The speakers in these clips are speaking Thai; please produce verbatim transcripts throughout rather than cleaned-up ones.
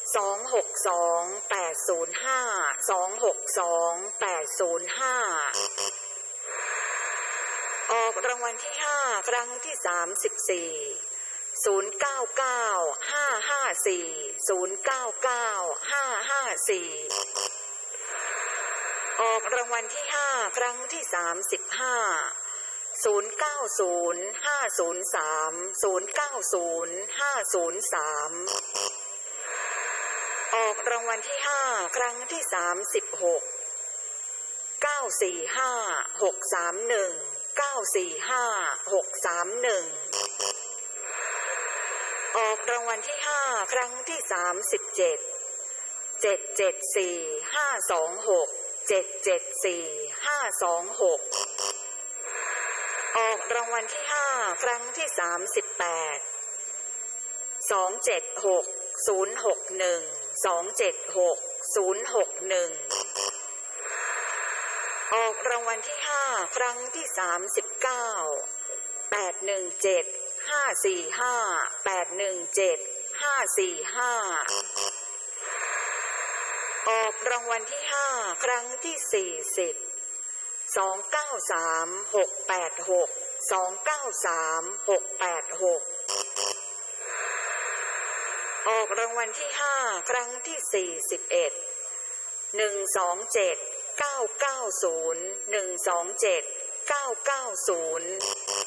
สองหกสองแปดศูนย์ห้าสองหกสองแปดศูนย์ห้าออกรางวัลที่ห้าครั้งที่สามสิบสี่ศูนย์เก้าเก้าห้าห้าสี่ศูนย์เก้าเก้าห้าห้าสี่ออกรางวัลที่ห้าครั้งที่สามสิบห้าศูนย์เก้าศูนย์ห้าศูนย์สามศูนย์เก้าศูนย์ห้าศูนย์สามออกรางวัลที่ห้าครั้งที่สามสิบหกเก้าสี่ห้าหกสามหนึ่งเก้าสี่ห้าหกสามหนึ่งออกรางวัลที่ห้าครั้งที่สามสิบเจ็ดเจ็ดเจ็ดสี่ห้าสองหกเจ็ดเจ็ดสี่ห้าสองหกออกรางวัลที่ห้าครั้งที่สามสิบแปดสองเจ็ดหกศูนย์หกหนึ่งสองเจ็ดหกศูนย์หกหนึ่งออกรางวัลที่ห้าครั้งที่สามสิบเก้าแปดหนึ่งเจ็ดห้าสี่ห้าแปดหนึ่งเจ็ดห้าสี่ห้าออกรางวัลที่ห้าครั้งที่สี่สิบสองเก้าสามหกแปดหกสองเก้าสามหกแปดหกออกรางวัลที่ห้าครั้งที่สี่สิบเอ็ดหนึ่งสองเจ็ดเก้าเก้าศูนย์หนึ่งสองเจ็ดเก้าเก้าศูนย์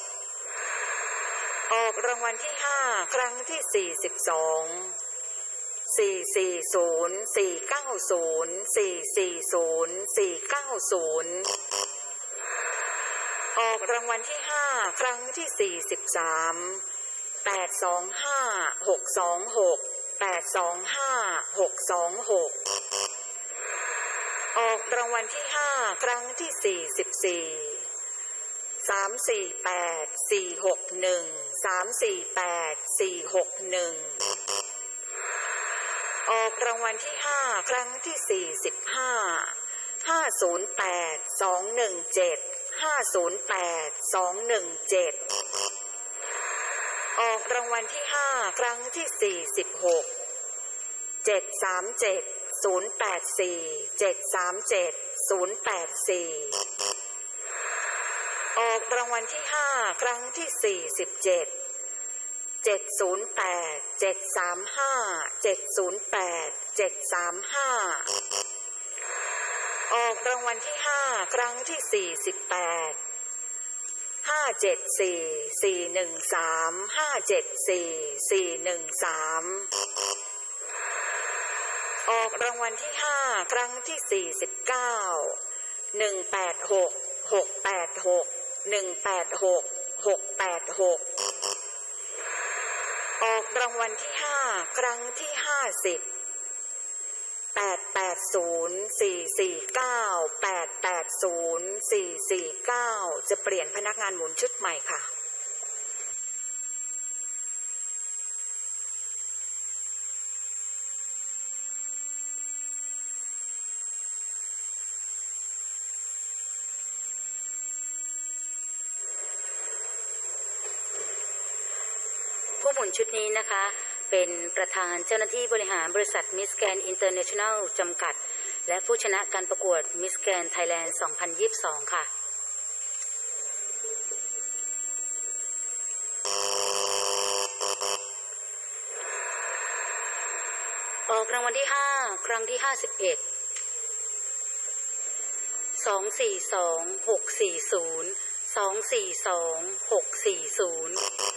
ออกรางวัลที่ห้าครั้งที่สี่สิบสองสี่สี่ศูนย์สี่เก้าศูนย์สี่สี่ศูนย์สี่เก้าศูนย์ออกรางวัลที่ห้าครั้งที่สี่สิบสามแปดสองห้าหกสองหกแปดสองห้าหกสองหกออกรางวัลที่ห้าครั้งที่สี่สิบสี่สามสี่แปดสี่หกหนึ่งสามสี่แปดสี่หกหนึ่งออกรางวัลที่ห้าครั้งที่สี่สิบห้าห้าศูนย์แปดสองหนึ่งเจ็ดห้าศูนย์แปดสองหนึ่งเจ็ดออกรางวัลที่ห้าครั้งที่สี่สิบหกเจ็ดสามเจ็ดศูนย์แปดสี่เจ็ดสามเจ็ดศูนย์แปดสี่ออกรางวัลที่ห้าครั้งที่สี่สิบเจ็ดเจ็ดศูนย์แปดเจ็ดสามห้าเจ็ดศูนย์แปดเจ็ดสามห้าออกรางวัลที่ห้าครั้งที่สี่สิบแปดห้าเจ็ดสี่สี่หนึ่งสามห้าเจ็ดสี่สี่หนึ่งสามออกรางวัลที่ห้าครั้งที่สี่สิบเก้าหนึ่งแปดหกหกแปดหกหนึ่งแปดหกหกแปดหกออกรางวัลที่ห้าครั้งที่ห้าสิบแปดแปดศูนย์สี่สี่เก้าแปดแปดศูนย์สี่สี่เก้าจะเปลี่ยนพนักงานหมุนชุดใหม่ค่ะผู้หมุนชุดนี้นะคะเป็นประธานเจ้าหน้าที่บริหารบริษัทมิสแกรนด์อินเตอร์เนชั่นแนลจำกัดและผู้ชนะการประกวดมิสแกรนด์ไทยแลนด์สองพันยี่สิบสองค่ะออกรางวัลที่ห้าครั้งที่ห้าสิบเอ็ดสองสี่สองหกสี่ศูนย์สองสี่สองหกสี่ศูนย์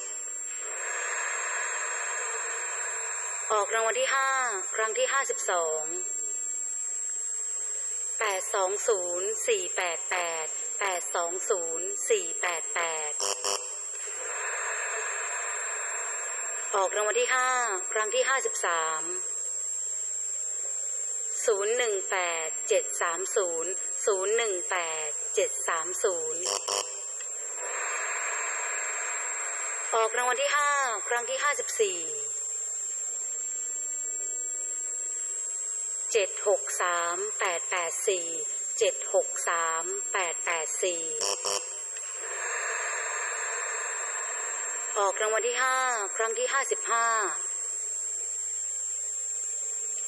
ออกรางวัลที่ห้าครั้งที่ห้าสิบสองแปดสองศูนย์สี่แปดแปดแปดสองศูนย์สี่แปดแปดออกรางวัลที่ห้าครั้งที่ห้าสิบสามศูนย์หนึ่งแปดเจ็ดสามศูนย์ศูนย์หนึ่งแปดเจ็ดสามศูนย์ออกรางวัลที่ห้าครั้งที่ห้าสิบสี่เจ็ดหกสามแปดแปดสี่เจ็ดหกสามแปดแปดสี่ออกรางวัลที่ห้าครั้งที่ห้าสิบห้า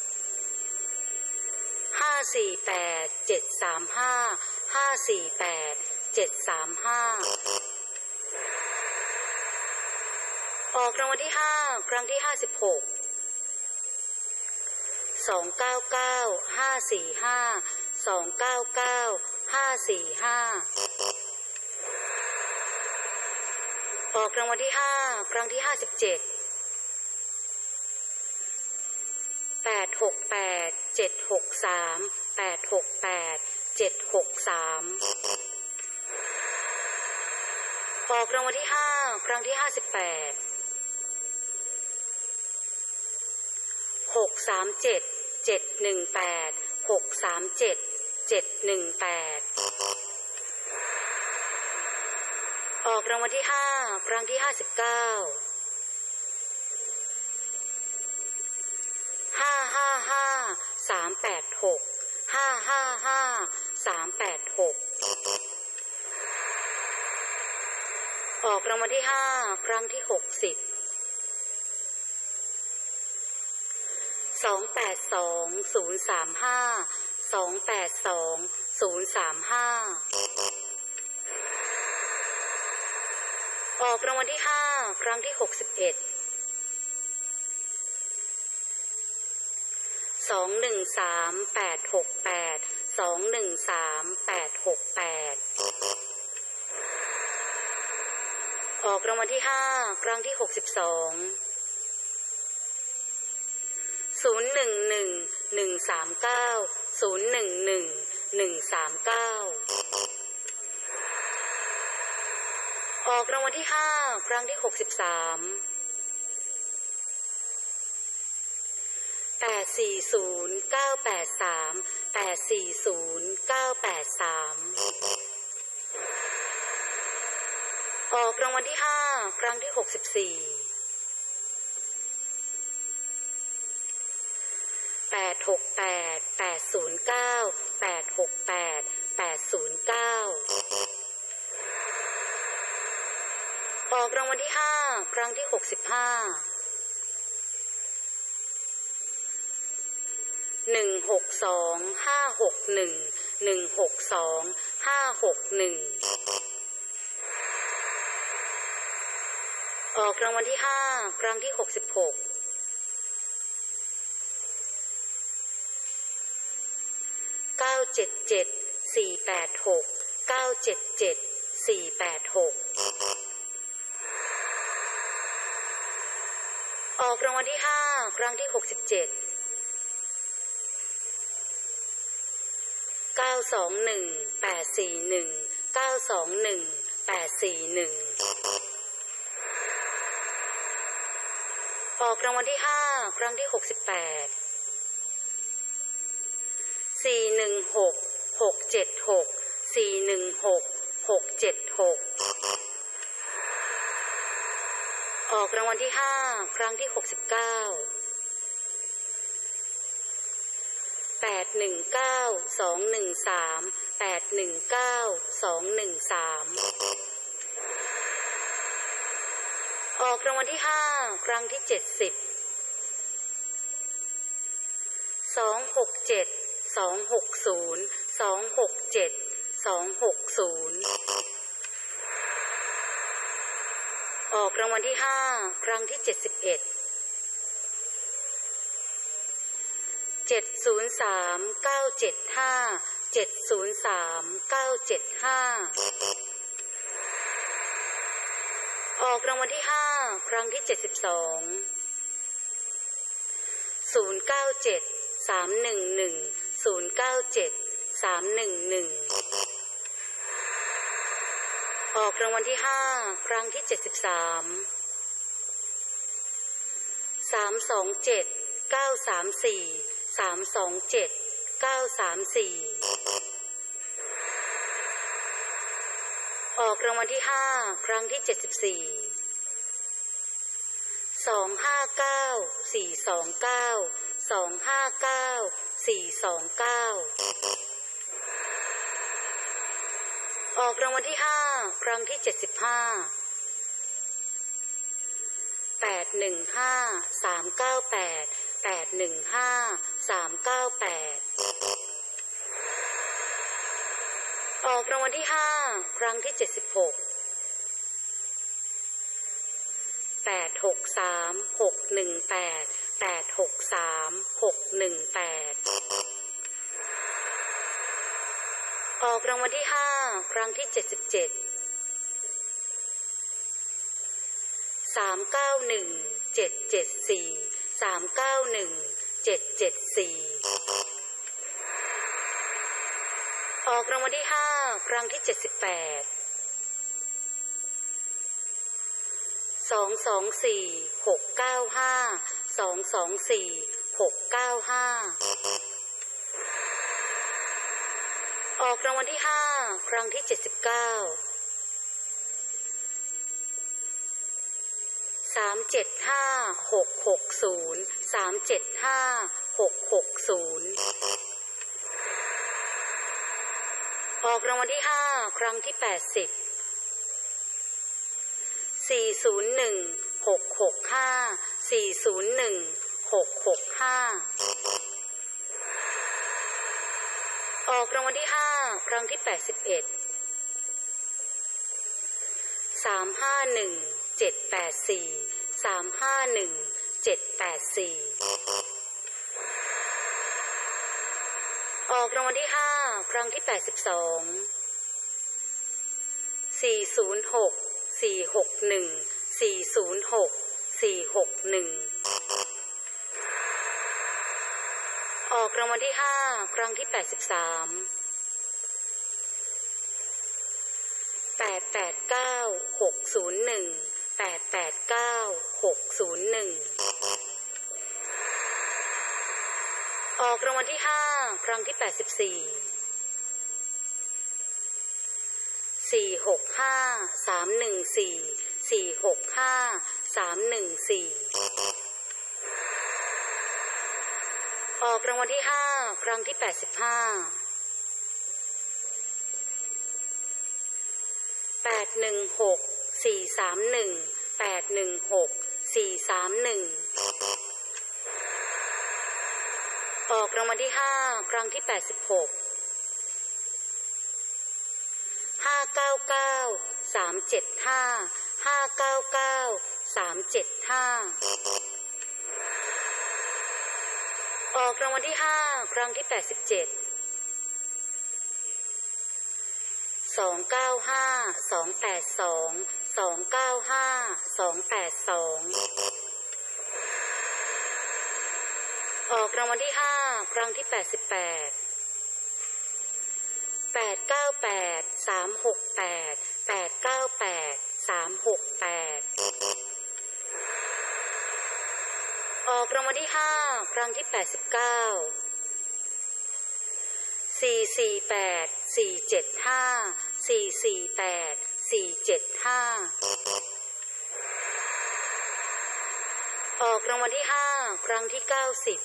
สี่แปดเจ็ดสามห้าห้าสี่แปดเจ็ดสามห้าออกรางวัลที่ห้าครั้งที่ห้าสิบหกสองเก้าเก้าห้าสี่ห้าสองเก้าเก้าห้าสี่ห้าออกรางวัลที่ห้าครั้งที่ห้าสิบเจ็ดแปดหกแปดเจ็ดหกสามแปดหกแปดเจ็ดหกสามออกรางวัลที่ห้าครั้งที่ห้าสิบแปดหกสามเจ็ดเจ็ดหนึ่งแปดหกสามเจ็ดเจ็ดหนึ่งแปดออกรางวัลที่ห้าครั้งที่ห้าสิบเก้าห้าห้าห้าสามแปดหกห้าห้าห้าสามแปดหกออกรางวัลที่ห้าครั้งที่หกสิบสองแปดสองศูนย์สามห้าสองแปดสองศูนย์สามห้าออกรางวัลที่ห้าครั้งที่หกสิบเอ็ดสองหนึ่งสามแปดหกแปดสองหนึ่งสามแปดหกแปดออกรางวัลที่ห้าครั้งที่หกสิบสองศูนย์หนึ่งหนึ่งหนึ่งสามเก้าศูนย์หนึ่งหนึ่งหนึ่งสามเก้าออกรางวัลที่ห้าครั้งที่หกสิบสามแปดสี่ศูนย์เก้าแปดสามแปดสี่ศูนย์เก้าแปดสามออกรางวัลที่ห้าครั้งที่หกสิบสี่แปดหกแปดแปดศูนย์เก้าแปดหกแปดแปดศูนย์เก้าออกรางวัลที่ห้าครั้งที่หกสิบห้าหนึ่งหกสองห้าหกหนึ่งหนึ่งหกสองห้าหกหนึ่งออกรางวัลที่ห้าครั้งที่หกสิบหกเก้าเจ็ดเจ็ดสี่แปดหกเก้าเจ็ดเจ็ดสี่แปดหกออกรางวัลที่ห้าครั้งที่หกสิบเจ็ดเก้าสองหนึ่งแปดสี่หนึ่งเก้าสองหนึ่งแปดสี่หนึ่งออกรางวัลที่ห้าครั้งที่หกสิบแปดสี่หนึ่งหกหกเจ็ดหกสี่หนึ่งหกหกเจ็ดหกออกรางวัลที่ห้าครั้งที่หกสิบเก้าแปดหนึ่งเก้าสองหนึ่งสามแปดหนึ่งเก้าสองหนึ่งสามออกรางวัลที่ห้าครั้งที่เจ็ดสิบสองหกเจ็ดสองหกศูนย์สองหกเจ็ดสองหกศูนย์ออกรางวัลที่ห้าครั้งที่เจ็ดสิบเอ็ดเจ็ดศูนย์สามเก้าเจ็ดห้าเจ็ดศูนย์สามเก้าเจ็ดห้าออกรางวัลที่ห้าครั้งที่เจ็ดสิบสองศูนย์เก้าเจ็ดสามหนึ่งหนึ่งศูนย์เก้าเจ็ดสามหนึ่งหนึ่งออกรางวัลที่ห้าครั้งที่เจ็ดสิบสามสามสองเจ็ดเก้าสามสี่สามสองเจ็ดเก้าสามสี่ออกรางวัลที่ห้าครั้งที่เจ็ดสิบสี่สองห้าเก้าสี่สองเก้าสองห้าเก้าสี่สองเก้าออกรางวัลที่ห้าครั้งที่เจ็ดสิบห้าแปดหนึ่งห้าสามเก้าแปดแปดหนึ่งห้าสามเก้าแปดออกรางวัลที่ห้าครั้งที่เจ็ดสิบหกแปดหกสามหกหนึ่งแปดแปดหกสามหกหนึ่งแปดออกรางวัลที่ห้าครั้งที่เจ็ดสิบเจ็ดสามเก้าหนึ่งเจ็ดเจ็ดสี่สามเก้าหนึ่งเจ็ดเจ็ดสี่ออกรางวัลที่ห้าครั้งที่เจ็ดสิบแปดสองสองสี่หกเก้าห้าสองสองสี่หกเก้าห้าออกรางวัลที่ห้าครั้งที่เจ็ดสิบเก้าสามเจ็ดห้าหกหกศูนย์สามเจ็ดห้าหกหกศูนย์ออกรางวัลที่ห้าครั้งที่แปดสิบสี่ศูนย์หนึ่งหกหกห้าสี่ศูนย์หนึ่งหกหกห้าออกรางวัลที่ห้าครั้งที่แปดสิบเอ็ดสามห้าหนึ่งเจ็ดแปดสี่สามห้าหนึ่งเจ็ดแปดสี่ออกรางวัลที่ห้าครั้งที่แปดสิบสองสี่ศูนย์หกสี่หกหนึ่งสี่ศูนย์หกสี่หกหนึ่งออกรางวัลที่ห้าครั้งที่แปดสิบสามแปดแปดเก้าหกศูนย์หนึ่งแปดแปดเก้าหกศูนย์หนึ่งออกรางวัลที่ห้าครั้งที่แปดสิบสี่สี่หกห้าสามหนึ่งสี่สี่หกห้าสามหนึ่งสี่ออกรางวัลที่ห้าครั้งที่แปดสิบห้าแปดหนึ่งหกสี่สามหนึ่งแปดหนึ่งหกสี่สามหนึ่งออกรางวัลที่ห้าครั้งที่แปดสิบหกห้าเก้าเก้าสามเจ็ดห้าห้าเก้าเก้าสามเจ็ดห้าออกรางวัลที่ห้าครั้งที่แปดสิบเจ็ดสองเก้าห้าสองแปดสองสองเก้าห้าสองแปดสองออกรางวัลที่ห้าครั้งที่แปดสิบแปดแปดเก้าแปดสามหกแปดแปดเก้าแปดสามหกแปดออกรางวัลที่ห้าครั้งที่แปดสิบเก้าสี่สี่แปดสี่เจ็ดห้าสี่สี่แปดสี่เจ็ดห้าออกรางวัลที่ห้าครั้งที่เก้าสิบ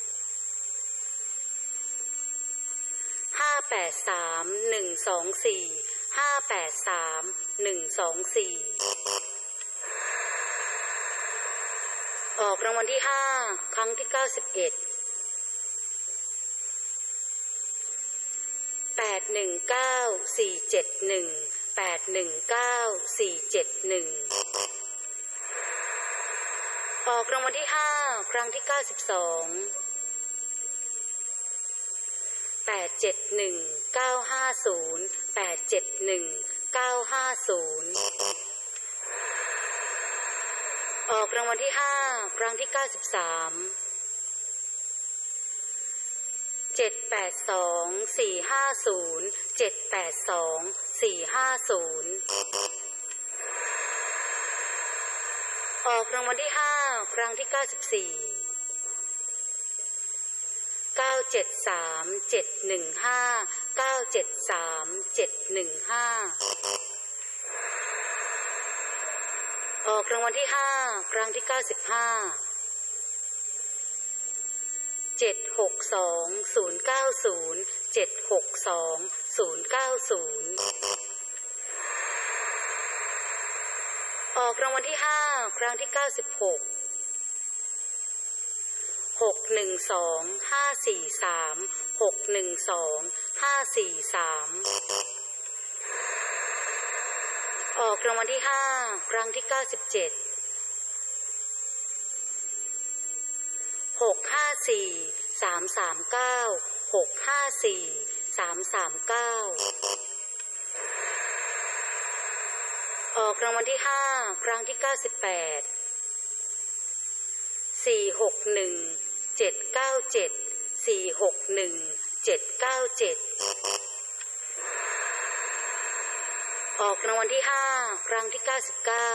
ห้าแปดสามหนึ่งสองสี่ห้าแปดสามหนึ่งสองสี่ออกรางวัลที่ห้าครั้งที่เก้าสิบเอ็ดแปดหนึ่งเก้าสี่เจ็ดหนึ่งแปดหนึ่งเก้าสี่เจ็ดหนึ่งออกรางวัลที่ห้าครั้งที่เก้าสิบสองแปดเจ็ดหนึ่งเก้าห้าศูนย์แปดเจ็ดหนึ่งเก้าห้าศูนย์ออกรางวัลที่ห้าครั้งที่เก้าสิบสามเจ็ดแปดสองสี่ห้าศูนย์เจ็ดแปดสองสี่ห้าศูนย์ออกรางวัลที่ห้าครั้งที่เก้าสิบสี่เก้าเจ็ดสามเจ็ดหนึ่งห้าเก้าเจ็ดสามเจ็ดหนึ่งห้าออกรางวัลที่ห้าครั้งที่เก้าสิบห้าเจ็ดหกสองศูนย์เก้าศูนย์เจ็ดหกสองศูนย์เก้าศูนย์ออกรางวัลที่ห้าครั้งที่เก้าสิบหกหกหนึ่งสองห้าสี่สามหกหนึ่งสองห้าสี่สามออกรางวัลที่ห้าครั้งที่เก้าสิบเจ็ดหกห้าสี่สามสามเก้าหกห้าสี่สามสามเก้าออกรางวัลที่ห้าครั้งที่เก้าสิบแปดสี่หกหนึ่งเจ็ดเก้าเจ็ดสี่หกหนึ่งเจ็ดเก้าเจ็ดออกรางวัลที่ห้าครั้งที่เก้าสิบเก้า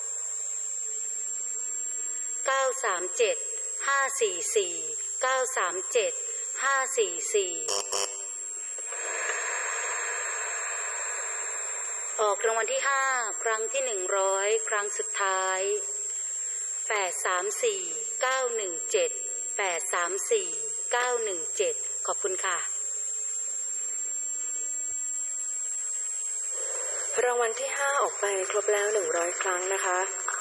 เก้าสามเจ็ดห้าสี่สี่เก้าสามเจ็ดห้าสี่สี่ออกรางวัลที่ห้าครั้งที่หนึ่งร้อยครั้งสุดท้ายแปดสามสี่เก้าหนึ่งเจ็ดแปดสามสี่เก้าหนึ่งเจ็ดขอบคุณค่ะรางวัลที่ห้าออกไปครบแล้วหนึ่งร้อยครั้งนะคะ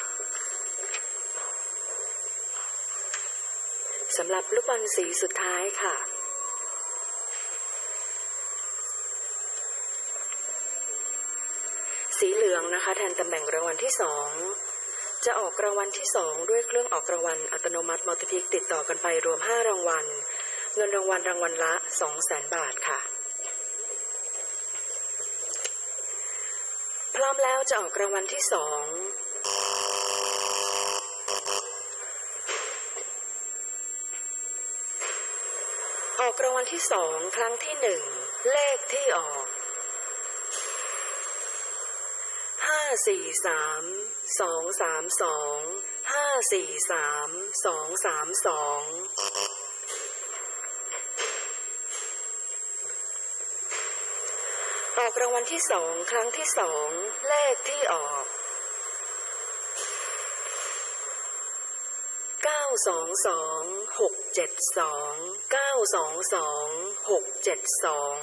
สำหรับลูกบอลสีสุดท้ายค่ะสีเหลืองนะคะแทนตำแหน่งรางวัลที่สองจะออกรางวัลที่สองด้วยเครื่องออกรางวัลอัตโนมัติมัลติพิกติดต่อกันไปรวมห้ารางวัลเงินรางวัลรางวัลละ สองแสน บาทค่ะพร้อมแล้วจะออกรางวัลที่สองออกรางวัลที่สองครั้งที่หนึ่งเลขที่ออกห้าสี่สามสองสามสองห้าสี่สามสองสามสองออกรางวัลที่สองครั้งที่สองเลขที่ออกเก้าสองสองหกเจ็ดสองเก้าสองสองหกเจ็ดสอง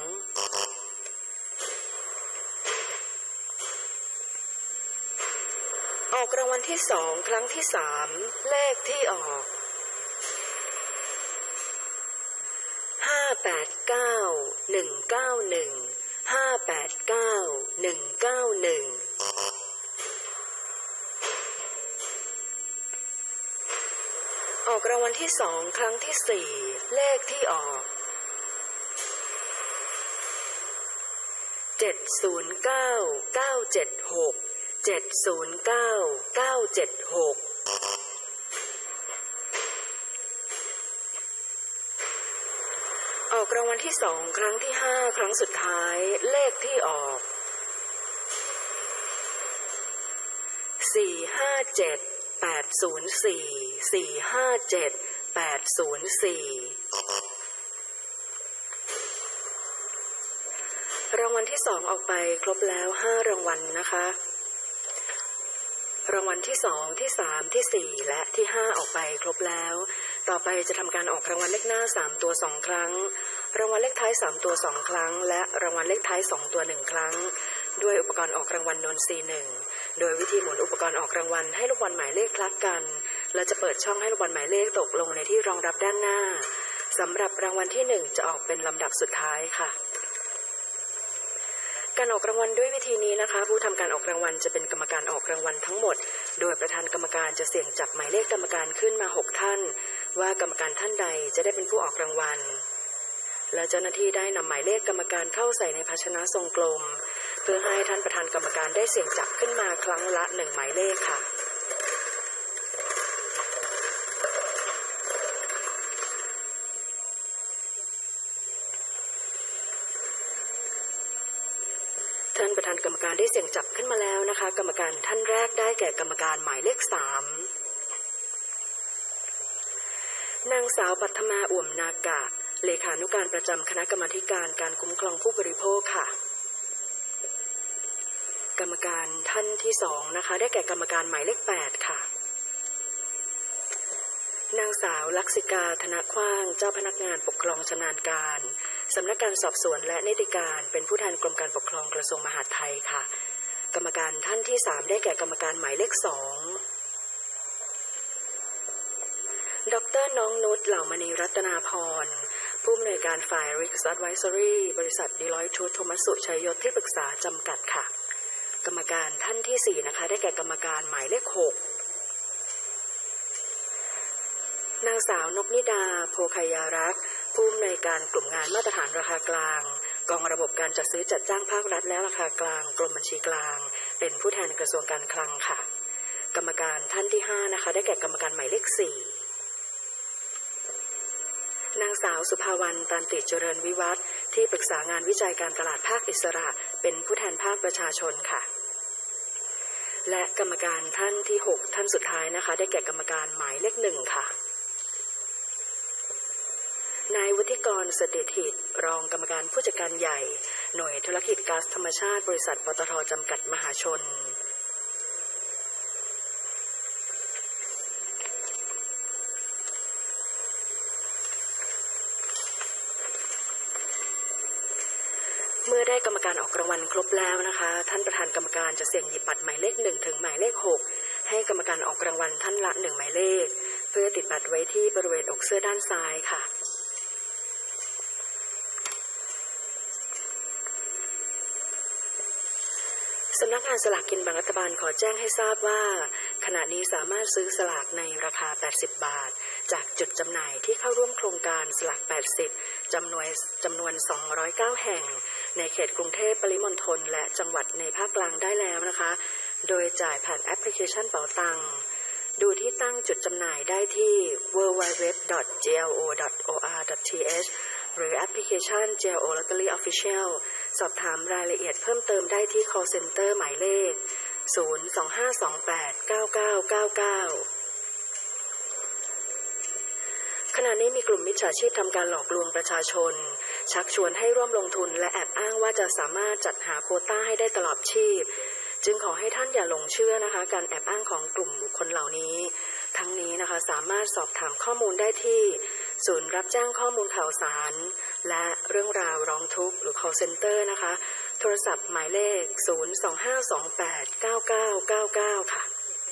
ออกรางวัลที่สองครั้งที่สามเลขที่ออกห้าแปดเก้าหนึ่งเก้าหนึ่งห้าแปดเก้าหนึ่งเก้าหนึ่งออกรางวัลที่สองครั้งที่สี่เลขที่ออกเจ็ดศูนย์เก้าเก้าเจ็ดหกเจ็ดศูนย์เก้าเก้าเจ็ดหกออกรางวัลที่สองครั้งที่ห้าครั้งสุดท้ายเลขที่ออกสี่ห้าเจ็ดแปดศูนย์สี่สี่ห้าเจ็ดแปดศูนย์สี่รางวัลที่สองออกไปครบแล้วห้ารางวัลนะคะรางวัลที่สองที่สามที่สี่และที่ห้าออกไปครบแล้วต่อไปจะทำการออกรางวัลเลขหน้าสามตัวสองครั้งรางวัลเลขท้ายสามตัวสองครั้งและรางวัลเลขท้ายสองตัวหนึ่งครั้งด้วยอุปกรณ์ออกรางวัลนนทรีหนึ่งโดยวิธีหมุนอุปกรณ์ออกรางวัลให้ลูกบอลหมายเลขคลักกันและจะเปิดช่องให้ลูกบอลหมายเลขตกลงในที่รองรับด้านหน้าสำหรับรางวัลที่หนึ่งจะออกเป็นลำดับสุดท้ายค่ะการออกรางวัลด้วยวิธีนี้นะคะผู้ทำการออกรางวัลจะเป็นกรรมการออกรางวัลทั้งหมดโดยประธานกรรมการจะเสี่ยงจับหมายเลขกรรมการขึ้นมาหกท่านว่ากรรมการท่านใดจะได้เป็นผู้ออกรางวัลและเจ้าหน้าที่ได้นำหมายเลขกรรมการเข้าใส่ในภาชนะทรงกลมเพื่อให้ท่านประธานกรรมการได้เสี่ยงจับขึ้นมาครั้งละหนึ่งหมายเลขค่ะท่านประธานกรรมการได้เสี่ยงจับขึ้นมาแล้วนะคะกรรมการท่านแรกได้แก่กรรมการหมายเลขสามนางสาวปัทมาอ่วมนากะเลขานุการประจำคณะกรรมาธิการการคุ้มครองผู้บริโภคค่ะกรรมการท่านที่สองนะคะได้แก่กรรมการหมายเลขแปดค่ะนางสาวลักษิกาธนขว้างเจ้าพนักงานปกครองชำนาญการสำนักงานสอบสวนและนิติการเป็นผู้แทนกรมการปกครองกระทรวงมหาดไทยค่ะกรรมการท่านที่สามได้แก่กรรมการหมายเลขสองดร.น้องนุชเหล่ามณีรัตนาพรผู้อำนวยการฝ่าย Risk Advisory บริษัท Deloitte Touche Tohmatsu ชัยยศที่ปรึกษาจำกัดค่ะกรรมการท่านที่สี่นะคะได้แก่กรรมการหมายเลขหกนางสาวนกนิดาโพคายารักษ์ผู้อำนวยการกลุ่มงานมาตรฐานราคากลางกองระบบการจัดซื้อจัดจ้างภาครัฐและราคากลางกรมบัญชีกลางเป็นผู้แทนกระทรวงการคลังค่ะกรรมการท่านที่ห้านะคะได้แก่กรรมการหมายเลขสี่นางสาวสุภาวรรณตันติเจริญวิวัฒน์ที่ปรึกษางานวิจัยการตลาดภาคอิสระเป็นผู้แทนภาคประชาชนค่ะและกรรมการท่านที่หกท่านสุดท้ายนะคะได้แก่กรรมการหมายเลขหนึ่งค่ะนายวุฒิกรเสถียรถิตรองกรรมการผู้จัดการใหญ่หน่วยธุรกิจก๊าซธรรมชาติบริษัทปตท.จำกัดมหาชนเมื่อได้กรรมการออกรางวัลครบแล้วนะคะท่านประธานกรรมการจะเสี่ยงหยิบบัตรหมายเลขหนึ่งถึงหมายเลขหกให้กรรมการออกรางวัลท่านละหนึ่งหมายเลขเพื่อติดบัตรไว้ที่บริเวณอกเสื้อด้านซ้ายค่ะสำนักงานสลากกินแบ่งรัฐบาลขอแจ้งให้ทราบว่าขณะนี้สามารถซื้อสลากในราคาแปดสิบบาทจากจุดจำหน่ายที่เข้าร่วมโครงการสลากแปดสิบจำนวนจำนวนสองร้อยเก้าแห่งในเขตกรุงเทพปริมณฑลและจังหวัดในภาคกลางได้แล้วนะคะโดยจ่ายผ่านแอปพลิเคชันเป๋าตังดูที่ตั้งจุดจำหน่ายได้ที่ ดับเบิลยู ดับเบิลยู ดับเบิลยู ดอท จี แอล โอ ดอท โอ อาร์ ดอท ที เอช หรือแอปพลิเคชัน จี แอล โอ Lottery Official สอบถามรายละเอียดเพิ่มเติมได้ที่ call center หมายเลข ศูนย์ สอง ห้า สอง แปด เก้า เก้า เก้า เก้า ขณะนี้มีกลุ่มมิจฉาชีพทำการหลอกลวงประชาชนชักชวนให้ร่วมลงทุนและแอบอ้างว่าจะสามารถจัดหาโควต้าให้ได้ตลอดชีพจึงขอให้ท่านอย่าหลงเชื่อนะคะการแอบอ้างของกลุ่มบุคคลเหล่านี้ทั้งนี้นะคะสามารถสอบถามข้อมูลได้ที่ศูนย์รับแจ้งข้อมูลข่าวสารและเรื่องราวร้องทุกข์หรือ call center นะคะโทรศัพท์หมายเลข ศูนย์ สอง ห้า สอง แปด เก้า เก้า เก้า เก้า ค่ะ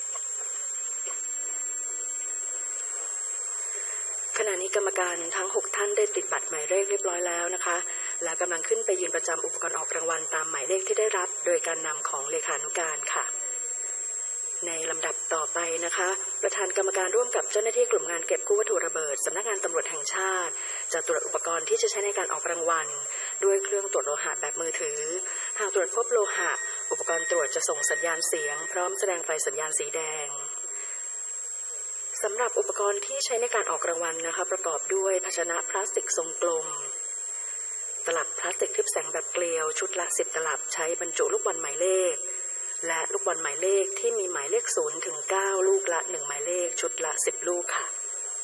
ขณะนี้กรรมการทั้งหกท่านได้ติดบัตรหมายเลขเรียบร้อยแล้วนะคะและกำลังขึ้นไปยืนประจำอุปกรณ์ออกรางวัลตามหมายเลขที่ได้รับโดยการนำของเลขานุการค่ะในลำดับต่อไปนะคะประธานกรรมการร่วมกับเจ้าหน้าที่กลุ่มงานเก็บกู้วัตถุระเบิดสำนักงานตำรวจแห่งชาติจะตรวจอุปกรณ์ที่จะใช้ในการออกรางวัลด้วยเครื่องตรวจโลหะแบบมือถือหากตรวจพบโลหะอุปกรณ์ตรวจจะส่งสัญญาณเสียงพร้อมแสดงไฟสัญญาณสีแดงสำหรับอุปกรณ์ที่ใช้ในการออกรางวัลนะคะประกอบด้วยภาชนะพลาสติกทรงกลมตลับพลาสติกทึบแสงแบบเกลียวชุดละสิบตลับใช้บรรจุลูกบอลหมายเลขและลูกบอลหมายเลขที่มีหมายเลขศูนย์ถึงเก้าลูกละหนึ่งหมายเลขชุดละสิบลูกค่ะ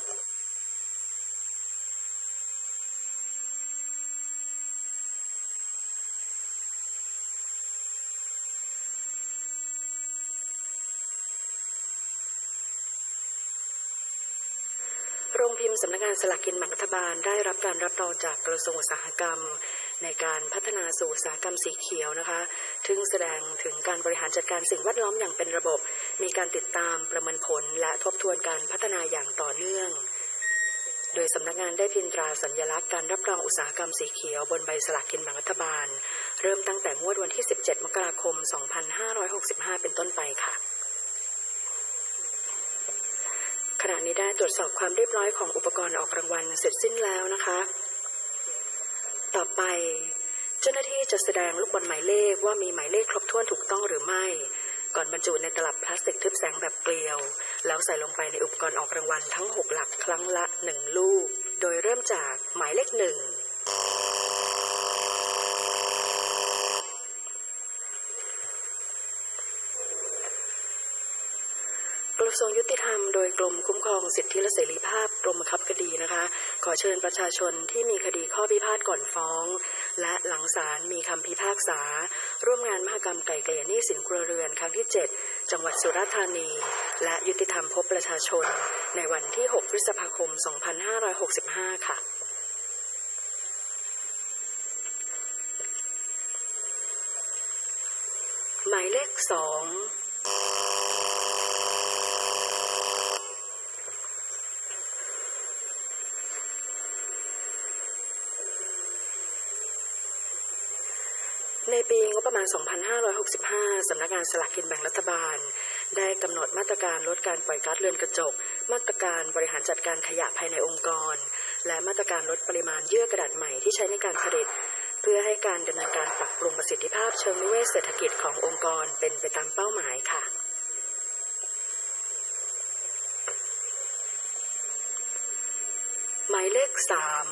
โรงพิมพ์สำนักงานสลากกินแบ่งรัฐบาลได้รับการรับรองจากกระทรวงอุตสาหกรรมในการพัฒนาสู่อุตสาหกรรมสีเขียวนะคะซึ่งแสดงถึงการบริหารจัดการสิ่งแวดล้อมอย่างเป็นระบบมีการติดตามประเมินผลและทบทวนการพัฒนาอย่างต่อเนื่องโดยสำนักงานได้พิมพ์ตราสัญลักษณ์การรับรองอุตสาหกรรมสีเขียวบนใบสลากกินแบ่งรัฐบาลเริ่มตั้งแต่งวดวันที่สิบเจ็ดมกราคมสองพันห้าร้อยหกสิบห้าเป็นต้นไปค่ะขณะนี้ได้ตรวจสอบความเรียบร้อยของอุปกรณ์ออกรางวัลเสร็จสิ้นแล้วนะคะต่อไปเจ้าหน้าที่จะแสดงลูกบอลหมายเลขว่ามีหมายเลขครบถ้วนถูกต้องหรือไม่ก่อนบรรจุในตลับพลาสติกทึบแสงแบบเกลียวแล้วใส่ลงไปในอุปกรณ์ออกรางวัลทั้งหกหลักครั้งละหนึ่งลูกโดยเริ่มจากหมายเลขหนึ่งกระทรวงยุติธรรมโดยกรมคุ้มครองสิทธิและเสรีภาพกรมบังคับคดีนะคะขอเชิญประชาชนที่มีคดีข้อพิพาทก่อนฟ้องและหลังศาลมีคำพิพากษาร่วมงานมหกรรมไกล่เกลี่ยหนี้สินครัวเรือนครั้งที่เจ็ดจังหวัดสุราษฎร์ธานีและยุติธรรมพบประชาชนในวันที่หกพฤษภาคมสองพันห้าร้อยหกสิบห้าค่ะหมายเลขสองในปีงบประมาณ สองพันห้าร้อยหกสิบห้า สำนักงานสลากกินแบ่งรัฐบาลได้กำหนดมาตรการลดการปล่อยก๊าซเรือนกระจกมาตรการบริหารจัดการขยะภายในองค์กรและมาตรการลดปริมาณเยื่อกระดาษใหม่ที่ใช้ในการผลิตเพื่อให้การดำเนินการปรับปรุงประสิทธิภาพเชิงนิเวศเศรษฐกิจขององค์กรเป็นไปตามเป้าหมายค่ะหมายเลขสาม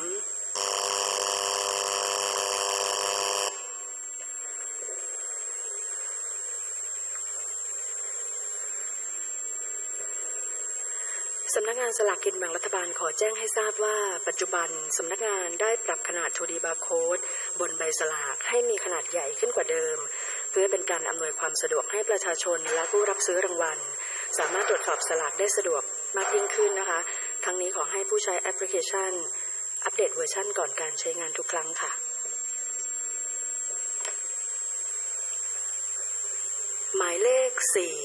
สำนักงานสลากกินแบ่งรัฐบาลขอแจ้งให้ทราบว่าปัจจุบันสำนักงานได้ปรับขนาด ทู ดี Barcode บนใบสลากให้มีขนาดใหญ่ขึ้นกว่าเดิมเพื่อเป็นการอำนวยความสะดวกให้ประชาชนและผู้รับซื้อรางวัลสามารถตรวจสอบสลากได้สะดวกมากยิ่งขึ้นนะคะทั้งนี้ขอให้ผู้ใช้แอปพลิเคชันอัปเดตเวอร์ชันก่อนการใช้งานทุกครั้งค่ะหมายเลขสี่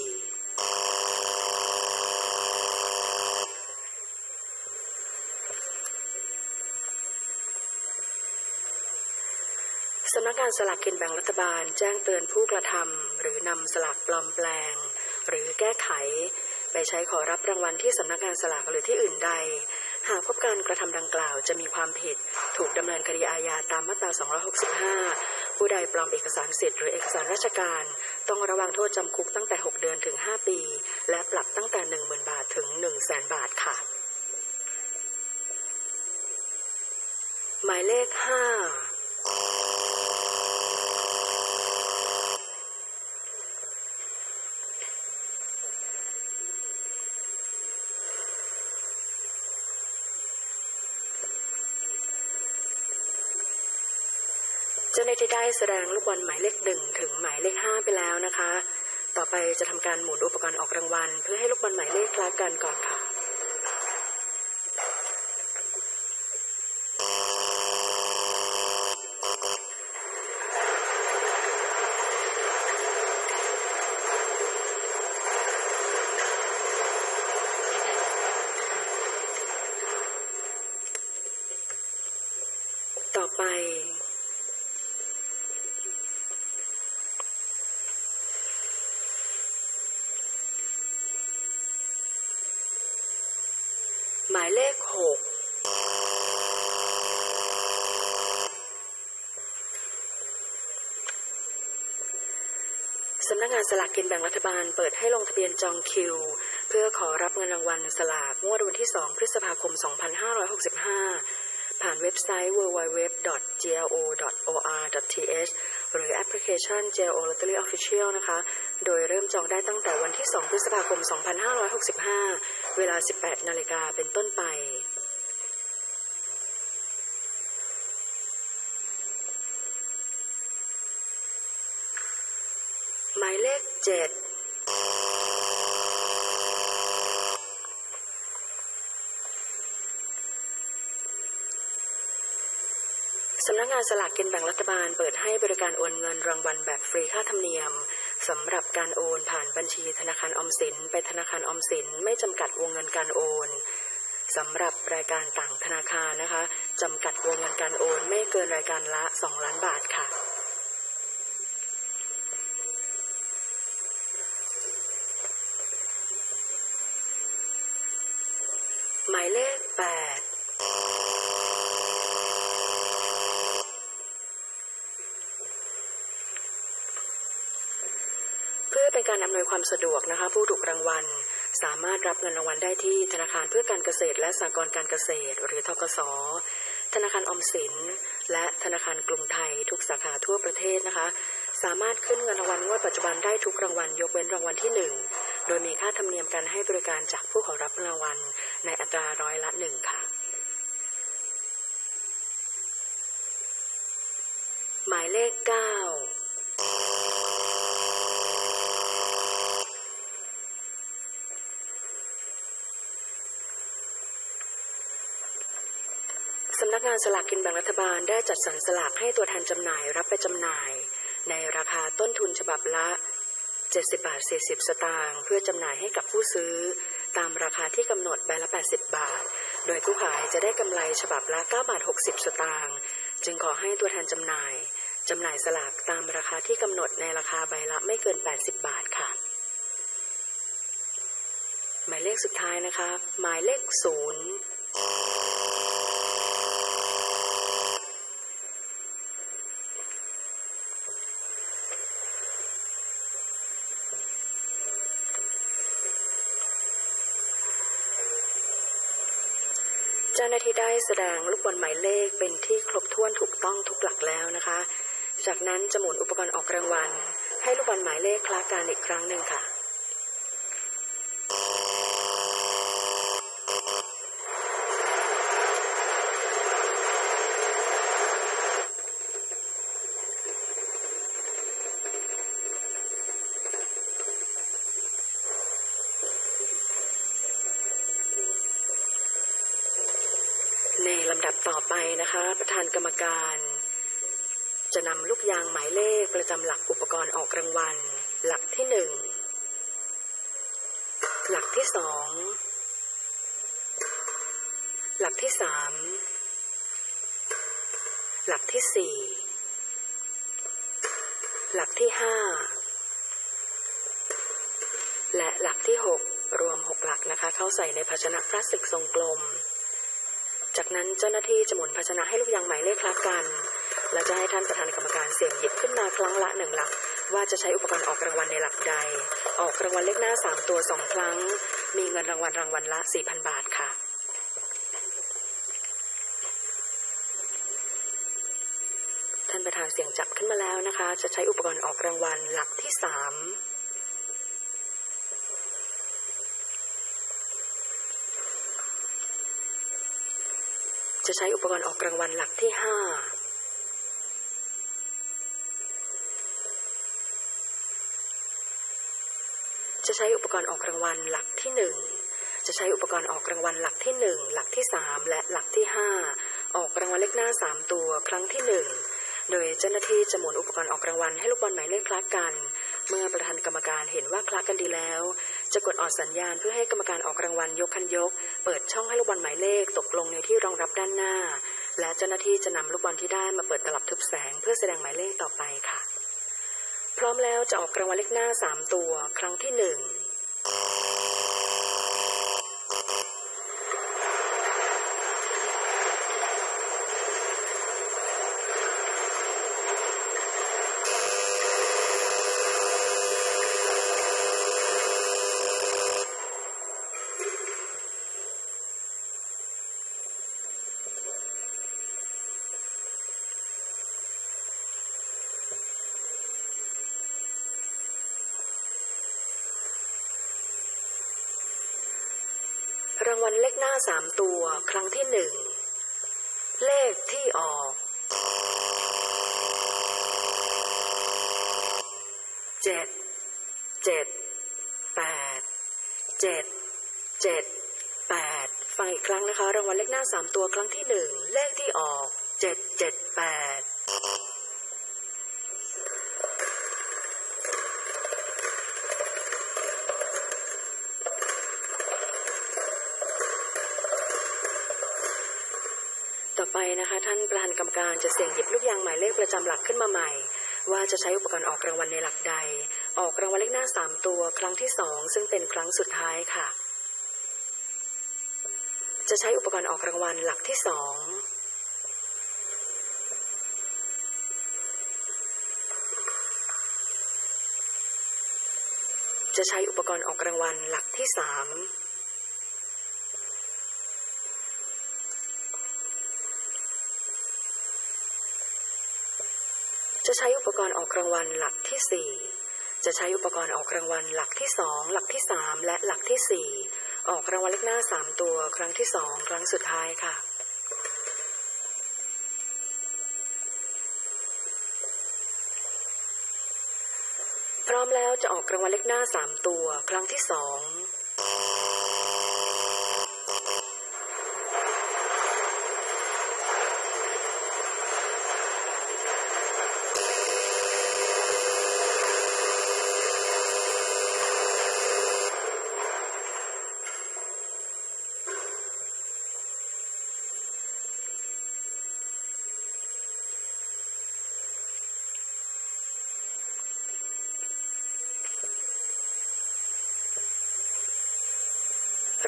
สำนักงานสลากกินแบ่งรัฐบาลแจ้งเตือนผู้กระทำหรือนำสลากปลอมแปลงหรือแก้ไขไปใช้ขอรับรางวัลที่สำนักงานสลากหรือที่อื่นใดหากพบการกระทำดังกล่าวจะมีความผิดถูกดำเนินคดีอาญาตามมาตราสองร้อยหกสิบห้าผู้ใดปลอมเอกสารสิทธิ์หรือเอกสารราชการต้องระวังโทษจำคุกตั้งแต่หกเดือนถึงห้าปีและปรับตั้งแต่ หนึ่งหมื่น บาทถึง หนึ่งแสน บาทค่ะหมายเลขห้าเจ้าหน้าที่ได้แสดงลูกบอลหมายเลขหนึ่งถึงหมายเลขห้าไปแล้วนะคะต่อไปจะทำการหมุนอุปกรณ์ออกรางวัลเพื่อให้ลูกบอลหมายเลขคล้ายกันก่อนค่ะต่อไปหมายเลขหกสำนักงานสลากกินแบ่งรัฐบาลเปิดให้ลงทะเบียนจองคิวเพื่อขอรับเงินรางวัลสลากงวดวันที่สองพฤษภาคมสองพันห้าร้อยหกสิบห้าผ่านเว็บไซต์ ดับเบิลยู ดับเบิลยู ดับเบิลยู ดอท จี แอล โอ ดอท โอ อาร์ ดอท ที เอช หรือแอปพลิเคชัน จี แอล โอ Lottery Official นะคะโดยเริ่มจองได้ตั้งแต่วันที่สองพฤษภาคมสองพันห้าร้อยหกสิบห้าเวลา สิบแปดนาฬิกาเป็นต้นไปหมายเลขเจ็ดสำนักงานสลากกินแบ่งรัฐบาลเปิดให้บริการโอนเงินรางวัลแบบฟรีค่าธรรมเนียมสำหรับการโอนผ่านบัญชีธนาคารออมสินไปธนาคารออมสินไม่จำกัดวงเงินการโอนสำหรับรายการต่างธนาคารนะคะจำกัดวงเงินการโอนไม่เกินรายการละสองล้านบาทค่ะหมายเลขแปดเพื่อเป็นการอำนวยความสะดวกนะคะผู้ถูกรางวัลสามารถรับเงินรางวัลได้ที่ธนาคารเพื่อการเกษตรและสหกรณ์การเกษตรหรือธกส.ธนาคารออมสินและธนาคารกรุงไทยทุกสาขาทั่วประเทศนะคะสามารถขึ้นเงินรางวัลงวดปัจจุบันได้ทุกรางวัลยกเว้นรางวัลที่หนึ่งโดยมีค่าธรรมเนียมการให้บริการจากผู้ขอรับรางวัลในอัตราร้อยละหนึ่งค่ะหมายเลขเก้าสำนักงานสลากกินแบ่งรัฐบาลได้จัดสรรสลากให้ตัวแทนจำหน่ายรับไปจำหน่ายในราคาต้นทุนฉบับละเจ็ดสิบบาทสี่สิบสตางค์เพื่อจำหน่ายให้กับผู้ซื้อตามราคาที่กำหนดใบละแปดสิบบาทโดยผู้ขายจะได้กำไรฉบับละเก้าบาทหกสิบสตางค์จึงขอให้ตัวแทนจำหน่ายจำหน่ายสลากตามราคาที่กำหนดในราคาใบละไม่เกินแปดสิบบาทค่ะหมายเลขสุดท้ายนะคะหมายเลขศูนย์เจ้าหน้าที่ได้แสดงลูกบอลหมายเลขเป็นที่ครบถ้วนถูกต้องทุกหลักแล้วนะคะจากนั้นจะหมุนอุปกรณ์ออกรางวัลให้ลูกบอลหมายเลขคล้ากันอีกครั้งหนึ่งค่ะในลำดับต่อไปนะคะประธานกรรมการจะนำลูกยางหมายเลขประจำหลักอุปกรณ์ออกรางวัลหลักที่หนึ่งหลักที่สองหลักที่สามหลักที่สี่หลักที่ห้าและหลักที่หกรวมหกหลักนะคะเข้าใส่ในภาชนะพลาสติกทรงกลมจากนั้นเจ้าหน้าที่จะหมุนภาชนะให้ลูกยางหมายเลขคล้ากันและจะให้ท่านประธานกรรมการเสี่ยงหยิบขึ้นมาครั้งละหนึ่งหลักว่าจะใช้อุปกรณ์ออกรางวัลในหลักใดออกรางวัลเลขหน้าสามตัวสองครั้งมีเงินรางวัลรางวัลละ สี่พัน บาทค่ะท่านประธานเสี่ยงจับขึ้นมาแล้วนะคะจะใช้อุปกรณ์ออกรางวัลหลักที่สามจะใช้อุปกรณ์ออกรางวัลหลักที่ห้าจะใช้อุปกรณ์ออกรางวัลหลักที่หนึ่งจะใช้อุปกรณ์ออกรางวัลหลักที่หนึ่งหลักที่สามและหลักที่ห้าออกรางวัลเลขหน้าสามตัวครั้งที่หนึ่งโดยเจ้าหน้าที่จะหมุนอุปกรณ์ออกรางวัลให้ลูกบอลหมายเลขคล้ากันเมื่อประธานกรรมการเห็นว่าคล้ากันดีแล้วจะกดออดสัญญาณเพื่อให้กรรมการออกรางวัลยกคันยกเปิดช่องให้ลูกบอลหมายเลขตกลงในที่รองรับด้านหน้าและเจ้าหน้าที่จะนำลูกบอลที่ได้มาเปิดตลับทึบแสงเพื่อแสดงหมายเลขต่อไปค่ะพร้อมแล้วจะออกรางวัลเลขหน้าสามตัวครั้งที่หนึ่งรางวัลเลขหน้าสามตัวครั้งที่หนึ่งเลขที่ออกเจ็ดเจ็ดแปดเจ็ดเจ็ดแปดฟังอีกครั้งนะคะรางวัลเลขหน้าสามตัวครั้งที่หนึ่งเลขที่ออกเจ็ดเจ็ดแปดต่อไปนะคะท่านประธานกรรมการจะเสี่ยงหยิบลูกยางหมายเลขประจำหลักขึ้นมาใหม่ว่าจะใช้อุปกรณ์ออกรางวัลในหลักใดออกรางวัลเลขหน้าสามตัวครั้งที่สองซึ่งเป็นครั้งสุดท้ายค่ะจะใช้อุปกรณ์ออกรางวัลหลักที่สองจะใช้อุปกรณ์ออกรางวัลหลักที่สามจะใช้อุปกรณ์ออกรางวัลหลักที่สี่จะใช้อุปกรณ์ออกรางวัลหลักที่สองหลักที่สามและหลักที่สี่ออกรางวัลเลขหน้าสามตัวครั้งที่สองครั้งสุดท้ายค่ะพร้อมแล้วจะออกรางวัลเลขหน้าสามตัวครั้งที่สอง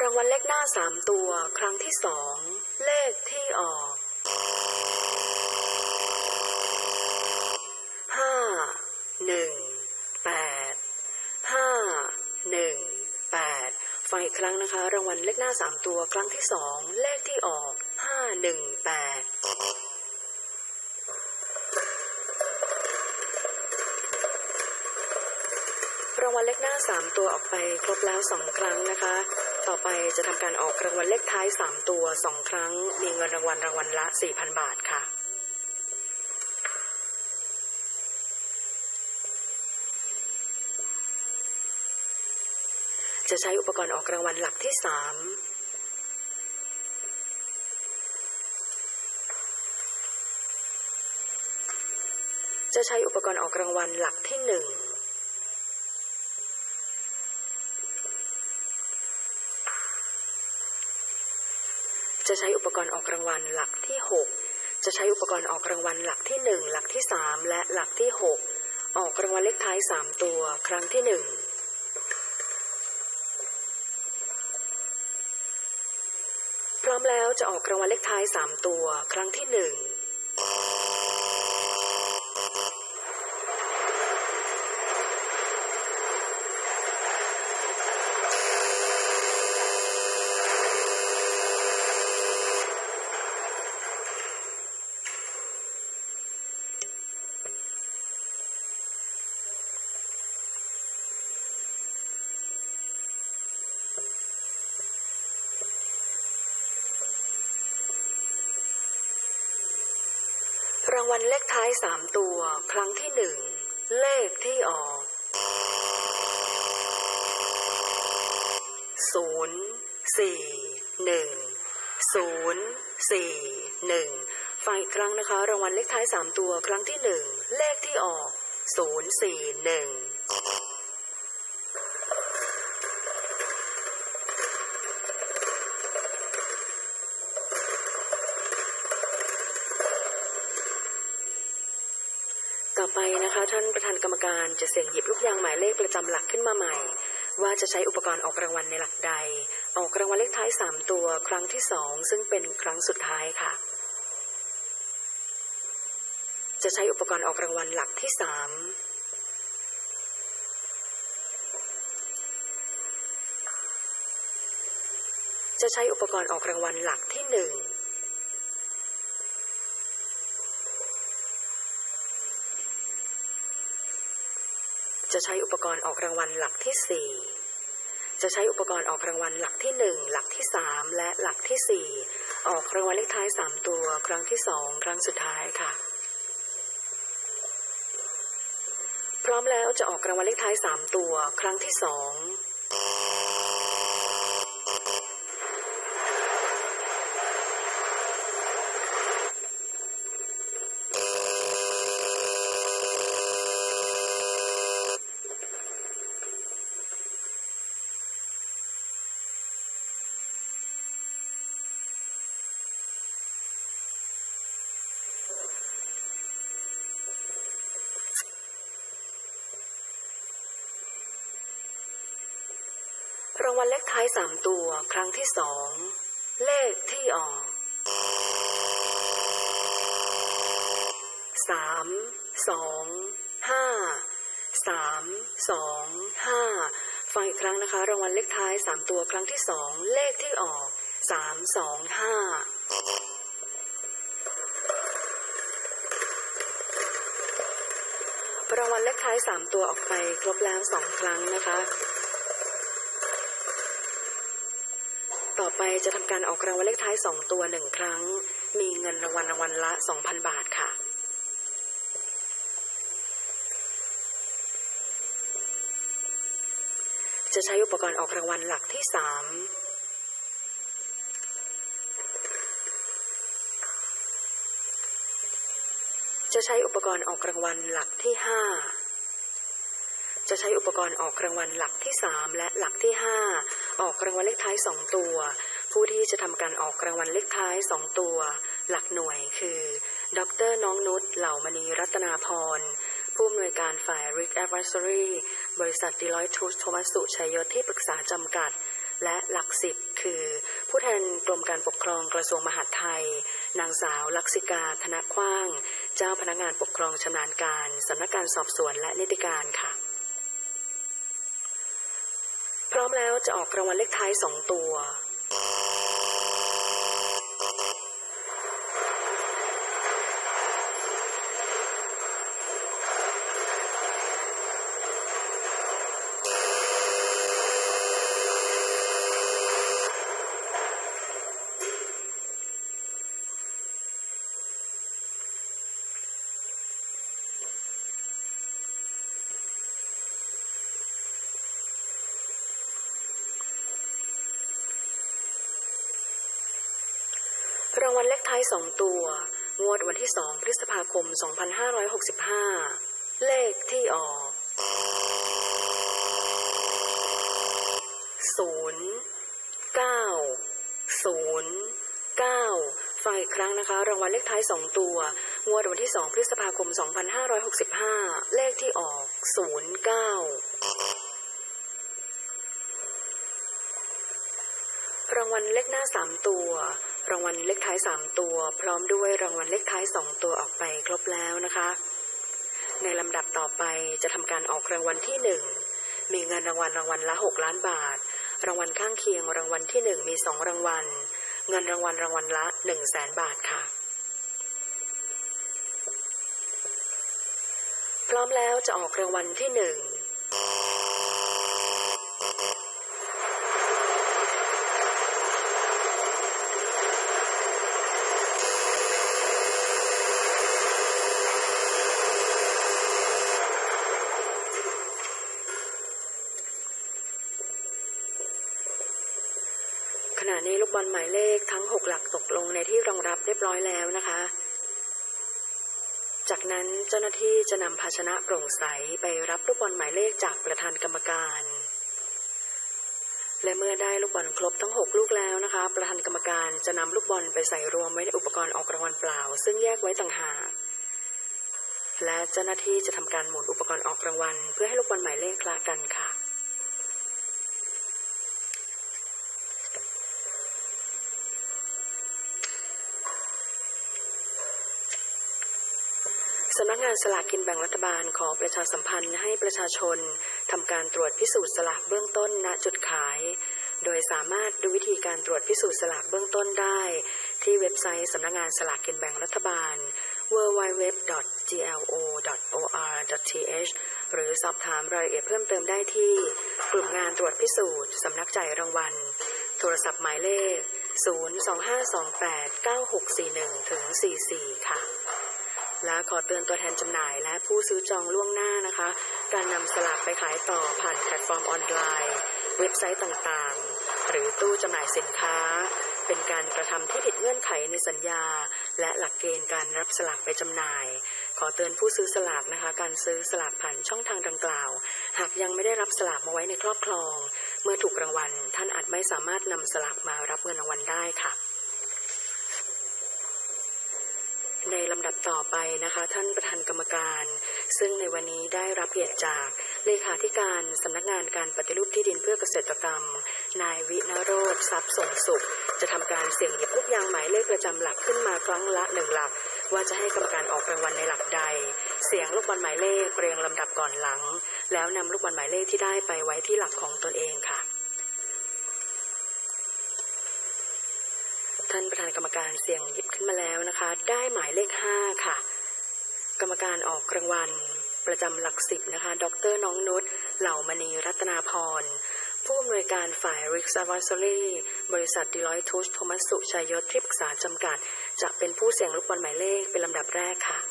รางวัลเลขหน้าสามตัวครั้งที่สองเลขที่ออกห้าหนึ่งแปดห้าหนึ่งแปดฟังอีกครั้งนะคะรางวัลเลขหน้าสามตัวครั้งที่สองเลขที่ออกห้าหนึ่งแปดรางวัลเลขหน้าสามตัวออกไปครบแล้วสองครั้งนะคะต่อไปจะทำการออกรางวัลเลขท้ายสามตัวสองครั้งมีเงินรางวัลรางวัลละ สี่พัน บาทค่ะจะใช้อุปกรณ์ออกรางวัลหลักที่สามจะใช้อุปกรณ์ออกรางวัลหลักที่หนึ่งจะใช้อุปกรณ์ออกรางวัลหลักที่หกจะใช้อุปกรณ์ออกรางวัลหลักที่หนึ่งหลักที่สามและหลักที่หกออกรางวัลเลขท้ายสามตัวครั้งที่หนึ่งพร้อมแล้วจะออกรางวัลเลขท้ายสามตัวครั้งที่หนึ่งรางวัลเลขท้ายสามตัวครั้งที่หนึ่งเลขที่ออกศูนย์สี่หนึ่งศูนย์สี่หนึ่งฟังอีกครั้งนะคะรางวัลเลขท้ายสามตัวครั้งที่หนึ่งเลขที่ออกศูนย์สี่หนึ่งต่อไปนะคะท่านประธานกรรมการจะเสี่ยงหยิบลูกยางหมายเลขประจำหลักขึ้นมาใหม่ว่าจะใช้อุปกรณ์ออกรางวัลในหลักใดออกรางวัลเลขท้ายสามตัวครั้งที่สองซึ่งเป็นครั้งสุดท้ายค่ะจะใช้อุปกรณ์ออกรางวัลหลักที่สามจะใช้อุปกรณ์ออกรางวัลหลักที่หนึ่งจะใช้อุปกรณ์ออกรางวัลหลักที่สี่จะใช้อุปกรณ์ออกรางวัลหลักที่หนึ่งหลักที่สามและหลักที่สี่ออกรางวัลเลขท้ายสามตัวครั้งที่สองครั้งสุดท้ายค่ะพร้อมแล้วจะออกรางวัลเลขท้ายสามตัวครั้งที่สองรางวัลเลขท้ายสามตัวครั้งที่สองเลขที่ออกสามสองห้าสามสองห้าฟังอีกครั้งนะคะรางวัลเลขท้ายสามตัวครั้งที่สองเลขที่ออกสามสองห้ารางวัลเลขท้ายสามตัวออกไปครบแล้วสองครั้งนะคะต่อไปจะทำการออกรางวัลเลขท้ายสองตัวหนึ่งครั้งมีเงินรางวัลรางวัลละ สองพัน บาทค่ะจะใช้อุปกรณ์ออกรางวัลหลักที่สามจะใช้อุปกรณ์ออกรางวัลหลักที่ห้าจะใช้อุปกรณ์ออกรางวัลหลักที่สามและหลักที่ห้าออกรางวัลเลขท้ายสองตัวผู้ที่จะทำการออกรางวัลเลขท้ายสองตัวหลักหน่วยคือดร.น้องนุชเหล่ามณีรัตนาพรผู้อำนวยการฝ่าย Risk Advisory บริษัท Deloitte Touche Tohmatsu ชัยยศที่ปรึกษาจำกัดและหลักสิบคือผู้แทนกรมการปกครองกระทรวงมหาดไทยนางสาวลักษิกาธนขว้างเจ้าพนักงานปกครองชำนาญการสำนักงานสอบสวนและนิติการค่ะพร้อมแล้วจะออกรางวัลเลขท้ายสองตัวรางวัลเลขท้ายสองตัวงวดวันที่สองพฤษภาคมสองพันห้าร้อยหกสิบห้าเลขที่ออกศูนย์เก้าศูนย์เก้าฟังอีกครั้งนะคะรางวัลเลขท้ายสองตัวงวดวันที่สองพฤษภาคมสองพันห้าร้อยหกสิบห้าเลขที่ออกศูนย์เก้ารางวัลเลขหน้าสามตัวรางวัลเลขท้ายสามตัวพร้อมด้วยรางวัลเลขท้ายสองตัวออกไปครบแล้วนะคะในลำดับต่อไปจะทำการออกรางวัลที่หนึ่งมีเงินรางวัลรางวัลละหกล้านบาทรางวัลข้างเคียงรางวัลที่หนึ่งมีสองรางวัลเงินรางวัลรางวัลละหนึ่งแสนบาทค่ะพร้อมแล้วจะออกรางวัลที่หนึ่งขณะนี้ลูกบอลหมายเลขทั้งหกหลักตกลงในที่รองรับเรียบร้อยแล้วนะคะจากนั้นเจ้าหน้าที่จะนำภาชนะโปร่งใสไปรับลูกบอลหมายเลขจากประธานกรรมการและเมื่อได้ลูกบอลครบทั้งหกลูกแล้วนะคะประธานกรรมการจะนำลูกบอลไปใส่รวมไว้ในอุปกรณ์ออกรางวัลเปล่าซึ่งแยกไว้ต่างหากและเจ้าหน้าที่จะทำการหมุนอุปกรณ์ออกรางวัลเพื่อให้ลูกบอลหมายเลขคละกันค่ะสำนักงานสลากกินแบ่งรัฐบาลขอประชาสัมพันธ์ให้ประชาชนทำการตรวจพิสูจน์สลากเบื้องต้นณจุดขายโดยสามารถดูวิธีการตรวจพิสูจน์สลากเบื้องต้นได้ที่เว็บไซต์สำนักงานสลากกินแบ่งรัฐบาล ดับเบิลยู ดับเบิลยู ดับเบิลยู ดอท จี แอล โอ ดอท โอ อาร์ ดอท ที เอช หรือสอบถามรายละเอียดเพิ่มเติมได้ที่กลุ่มงานตรวจพิสูจน์สำนักจ่ายรางวัลโทรศัพท์หมายเลขศูนย์ สอง ห้า สอง แปด เก้า หก สี่ หนึ่ง ถึง สี่ สี่ ค่ะและขอเตือนตัวแทนจำหน่ายและผู้ซื้อจองล่วงหน้านะคะการนำสลากไปขายต่อผ่านแพลตฟอร์มออนไลน์เว็บไซต์ต่างๆหรือตู้จำหน่ายสินค้าเป็นการกระทำที่ผิดเงื่อนไขในสัญญาและหลักเกณฑ์การรับสลากไปจำหน่ายขอเตือนผู้ซื้อสลากนะคะการซื้อสลากผ่านช่องทางดังกล่าวหากยังไม่ได้รับสลากมาไว้ในครอบครองเมื่อถูกรางวัลท่านอาจไม่สามารถนำสลากมารับเงินรางวัลได้ค่ะในลำดับต่อไปนะคะท่านประธานกรรมการซึ่งในวันนี้ได้รับเกียรติจากเลขาธิการสำนักงานการปฏิรูปที่ดินเพื่อเกษตรกรรมนายวิณโรจน์ทรัพย์ส่งสุขจะทำการเสี่ยงหยิบลูกยางหมายเลขประจำหลักขึ้นมาครั้งละหนึ่งหลักว่าจะให้กรรมการออกรางวัลในหลักใดเสี่ยงลูกบอลหมายเลขเรียงลำดับก่อนหลังแล้วนำลูกบอลหมายเลขที่ได้ไปไว้ที่หลักของตนเองค่ะท่านประธานกรรมการเสี่ยงหยิบขึ้นมาแล้วนะคะได้หมายเลขห้าค่ะกรรมการออกรางวัลประจำหลักสิบนะคะดร.น้องนุชเหล่ามณีรัตนาพรผู้อำนวยการฝ่าย Risk Advisory บริษัท Deloitte Touche Thomas สุชัยยศที่ปรึกษาจำกัดจะเป็นผู้เสี่ยงลูกบอลหมายเลขเป็นลำดับแรกค่ะ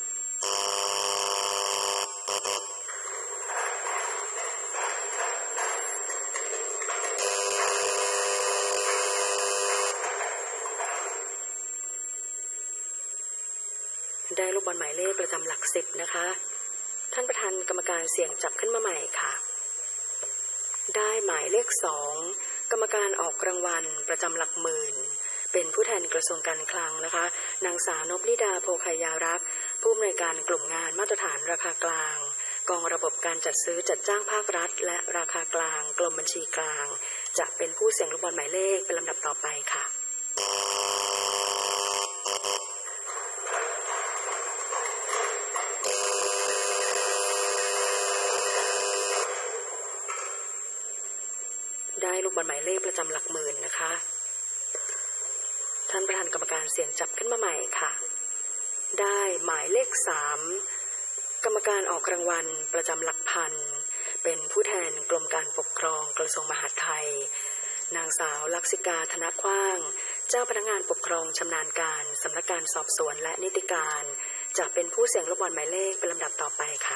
ได้ลูกบอลหมายเลขประจำหลักสิบนะคะท่านประธานกรรมการเสี่ยงจับขึ้นมาใหม่ค่ะได้หมายเลขสองกรรมการออกรางวัลประจำหลักหมื่นเป็นผู้แทนกระทรวงการคลังนะคะนางสาวนพนิดาโพคายารักษ์ผู้อำนวยการกลุ่มงานมาตรฐานราคากลางกองระบบการจัดซื้อจัดจ้างภาครัฐและราคากลางกรมบัญชีกลางจะเป็นผู้เสี่ยงลูกบอลหมายเลขเป็นลำดับต่อไปค่ะได้ลูกบอลหมายเลขประจำหลักหมื่นนะคะท่านประธานกรรมการเสี่ยงจับขึ้นมาใหม่ค่ะได้หมายเลขสามกรรมการออกรางวัลประจำหลักพันเป็นผู้แทนกรมการปกครองกระทรวงมหาดไทยนางสาวลักษิกาธนขว้างเจ้าพนักงานปกครองชำนาญการสำนักงานสอบสวนและนิติการจะเป็นผู้เสี่ยงลูกบอลหมายเลขเป็นลำดับต่อไปค่ะ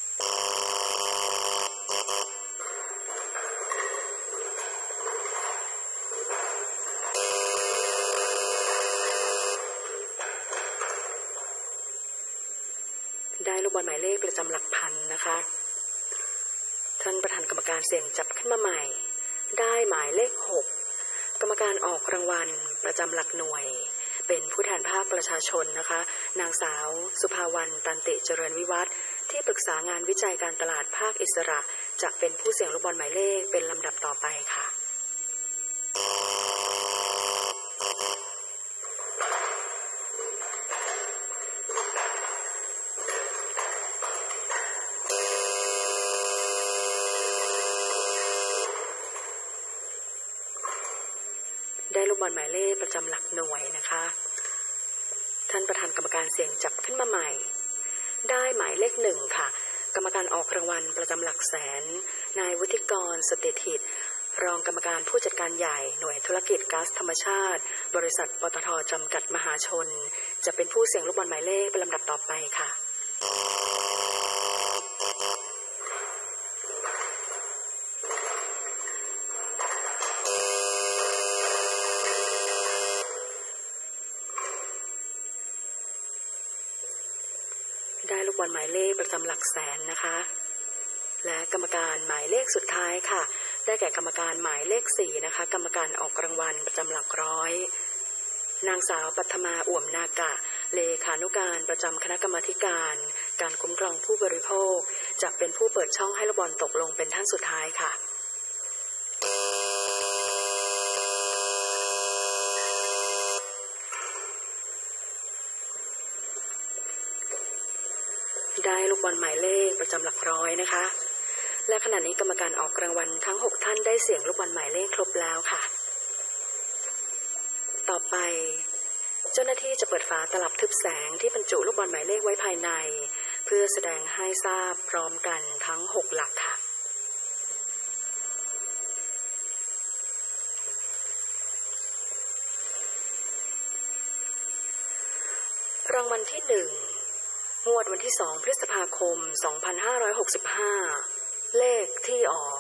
ได้ลูกบอลหมายเลขประจำหลักพันนะคะท่านประธานกรรมการเสี่ยงจับขึ้นมาใหม่ได้หมายเลขหกกรรมการออกรางวัลประจำหลักหน่วยเป็นผู้แทนภาคประชาชนนะคะนางสาวสุภาวรรณตันติเจริญวิวัฒน์ที่ปรึกษางานวิจัยการตลาดภาคอิสระจะเป็นผู้เสี่ยงลูกบอลหมายเลขเป็นลำดับต่อไปค่ะได้ลูกบอลหมายเลขประจำหลักหน่วยนะคะท่านประธานกรรมการเสี่ยงจับขึ้นมาใหม่ได้หมายเลขหนึ่งค่ะกรรมการออกรางวัลประจำหลักแสนนายวุฒิกรสเตถิตรองกรรมการผู้จัดการใหญ่หน่วยธุรกิจก๊าซธรรมชาติบริษัทปตท.จำกัดมหาชนจะเป็นผู้เสี่ยงลูกบอลหมายเลขเป็นลำดับต่อไปค่ะได้ลูกบอลหมายเลขประจำหลักแสนนะคะและกรรมการหมายเลขสุดท้ายค่ะได้แก่กรรมการหมายเลขสี่นะคะกรรมการออกรางวัลประจำหลักร้อยนางสาวปัทมาอ่วมนากะเลขานุการประจำคณะกรรมาธิการการคุ้มครองผู้บริโภคจะเป็นผู้เปิดช่องให้ลูกบอลตกลงเป็นท่านสุดท้ายค่ะได้ลูกบอลหมายเลขประจำหลักร้อยนะคะและขณะนี้กรรมการออกรางวัลทั้งหกท่านได้เสี่ยงลูกบอลหมายเลขครบแล้วค่ะต่อไปเจ้าหน้าที่จะเปิดฝาตลับทึบแสงที่บรรจุลูกบอลหมายเลขไว้ภายในเพื่อแสดงให้ทราบพร้อมกันทั้งหกหลักค่ะรางวัลที่หนึ่งงวดวันที่สองพฤษภาคมสองพันห้าร้อยหกสิบห้าเลขที่ออก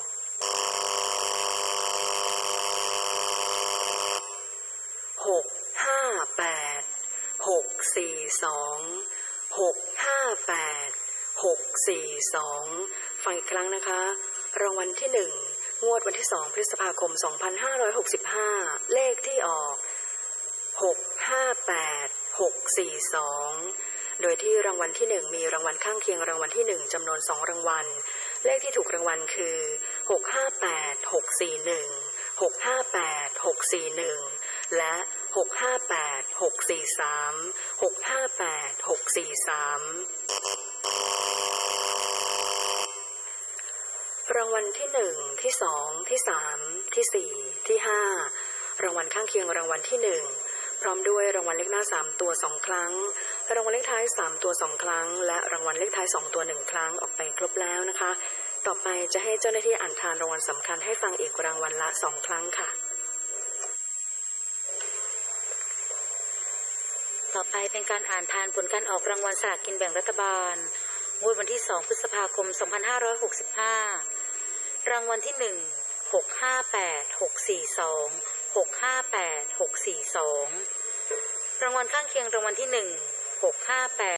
หกห้าแปดหกสี่สองหกห้าแปดหกสี่สองฟังอีกครั้งนะคะรางวัลที่หนึ่งงวดวันที่สองพฤษภาคมสองพันห้าร้อยหกสิบห้าเลขที่ออกหกห้าแปดหกสี่สองโดยที่รางวัลที่หนึ่งมีรางวัลข้างเคียงรางวัลที่หนึ่งจำนวนสองรางวัลเลขที่ถูกรางวัลคือหกห้าแปดหกสี่หนึ่งหกห้าแปดหกสี่หนึ่งและหกห้าแปดหกสี่สามหกห้าแปดหกสี่สามรางวัลที่หนึ่งที่สองที่สามที่สี่ที่ห้ารางวัลข้างเคียงรางวัลที่หนึ่งพร้อมด้วยรางวัลเลขหน้าสามตัวสองครั้งรางวัลเลขท้ายสามตัวสองครั้งและรางวัลเลขท้ายสองตัวหนึ่งครั้งออกไปครบแล้วนะคะต่อไปจะให้เจ้าหน้าที่อ่านทานรางวัลสำคัญให้ฟังอีกรางวัลละสองครั้งค่ะต่อไปเป็นการอ่านทานผลการออกรางวัลสลากกินแบ่งรัฐบาลงวดวันที่สองพฤษภาคมสองพันห้าร้อยหกสิบห้ารางวัลที่หนึ่งหกห้าแปดหกสี่สองหกห้าแปดหกสี่สองรางวัลข้างเคียงรางวัลที่หนึ่งหกห้าแปด